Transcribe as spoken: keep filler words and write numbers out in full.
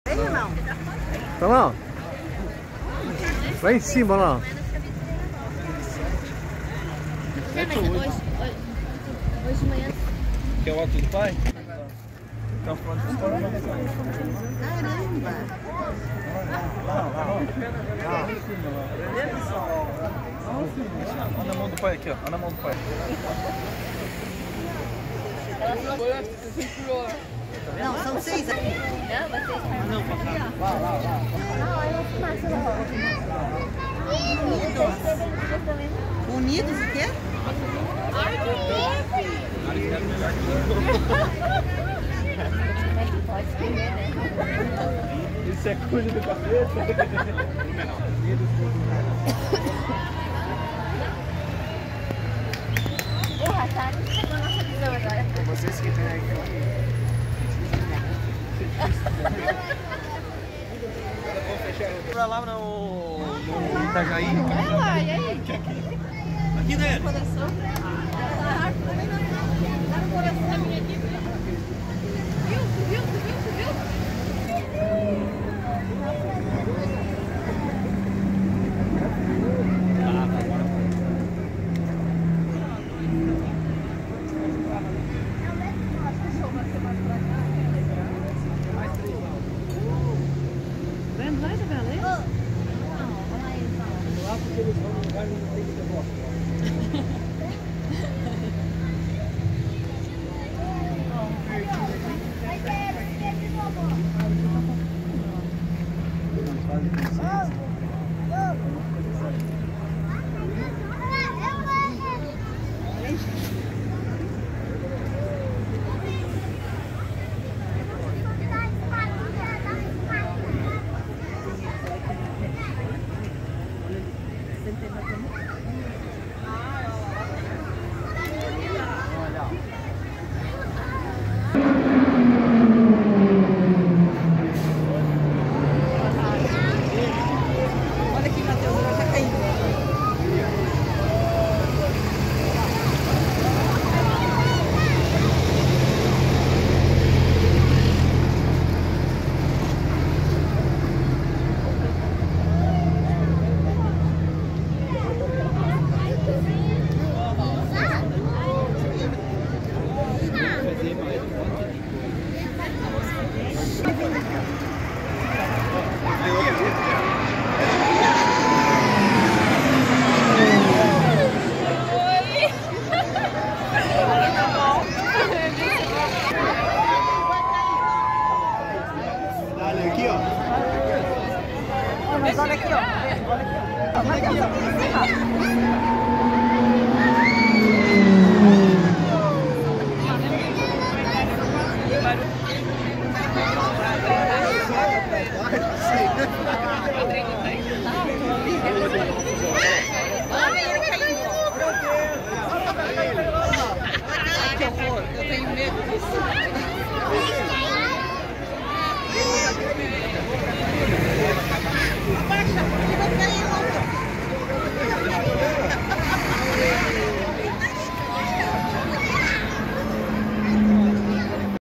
Tem ou não? Tá lá? Lá em cima, lá. Não, mas hoje, hoje, hoje de manhã. Quer o ato do pai? Então pronto, Caramba! olha na mão do pai aqui, ó. Olha na mão do pai. Não, são seis aqui. Não, vai ser estar. Não, passar. Lá, lá, lá. Não, aí eu faço lá. Unidos. Unidos o quê? Ai, que pode escrever, né? Isso é coisa do capeta. Porra, tá com a nossa visão agora. Vocês que tem aí. Pra lá no, no Itajaí. Olha lá, e aí? Aqui dentro. Coração. Dá no coração da minha aqui. Viu? Viu? Viu? Viu? Vendo lá, Isabela? Não, olha lá eles lá. Lá porque eles vão no lugar e não tem que ter bosta. Olha aqui, Matheus, ela tá caindo. Mas olha aqui, ó. Olha aqui, ó. Matheus, aqui em cima.